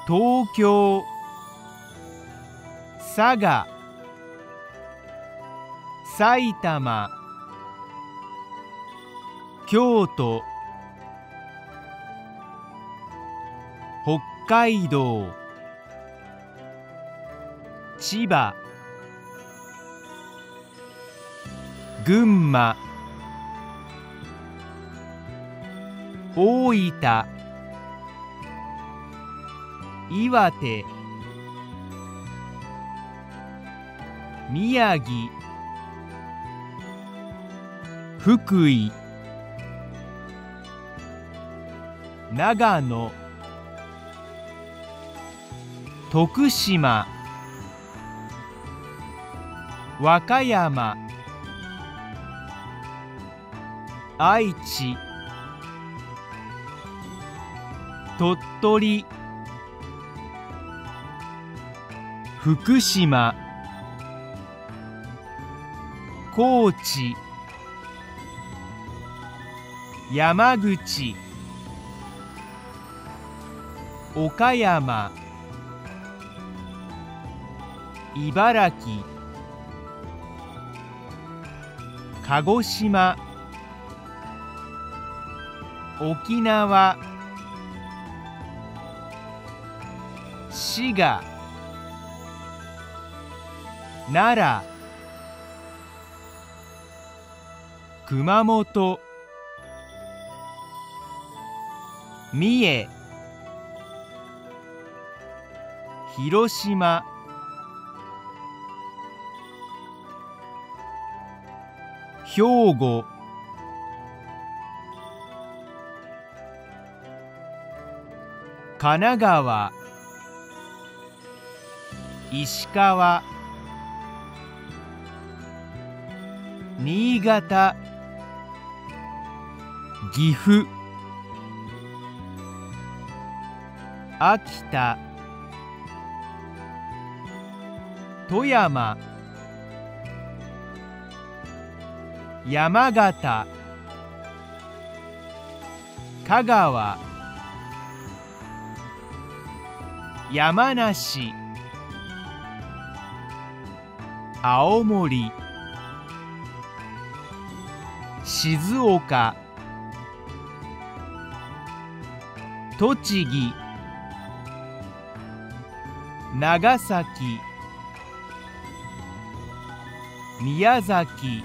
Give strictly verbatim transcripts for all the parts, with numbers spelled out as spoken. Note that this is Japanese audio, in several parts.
東京、佐賀、埼玉、京都、北海道、千葉、群馬、大分、岩手、宮城、福井、長野、徳島、和歌山、愛知、鳥取、福島、高知、山口、岡山、茨城、鹿児島、沖縄、滋賀、奈良、熊本、三重、広島、兵庫、神奈川、石川、新潟、岐阜、秋田、富山、山形、香川、山梨、青森、静岡、栃木、長崎、宮崎、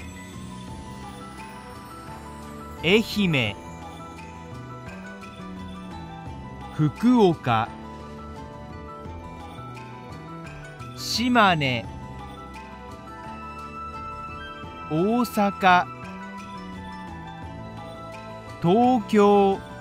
愛媛、福岡、島根、大阪、東京、